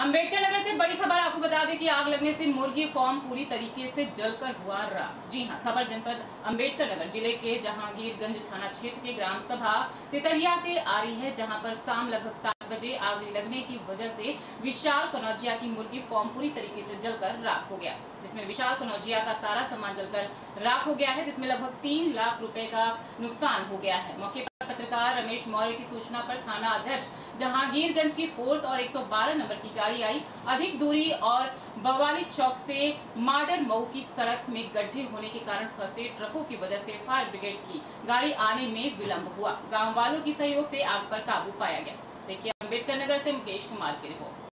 अंबेडकर नगर से बड़ी खबर आपको बता दें कि आग लगने से मुर्गी फार्म पूरी तरीके से जलकर हुआ राख। जी हां, खबर जनपद अंबेडकर नगर जिले के जहांगीरगंज थाना क्षेत्र के ग्राम सभा तितलिया से आ रही है, जहां पर शाम लगभग 7 बजे आग लगने की वजह से विशाल कनौजिया की मुर्गी फार्म पूरी तरीके से जलकर राख हो गया, जिसमें विशाल कनौजिया का सारा सामान जलकर राख हो गया है, जिसमें लगभग 3 लाख रुपए का नुकसान हो गया है। मौके पर पत्रकार रमेश मौर्य की सूचना पर थाना अध्यक्ष जहांगीरगंज की फोर्स और 112 नंबर की गाड़ी आई। अधिक दूरी और बवाली चौक से माडर मऊ की सड़क में गड्ढे होने के कारण फंसे ट्रकों की वजह से फायर ब्रिगेड की गाड़ी आने में विलंब हुआ। गांव वालों की सहयोग से आग पर काबू पाया गया। देखिए अंबेडकर नगर से मुकेश कुमार की रिपोर्ट।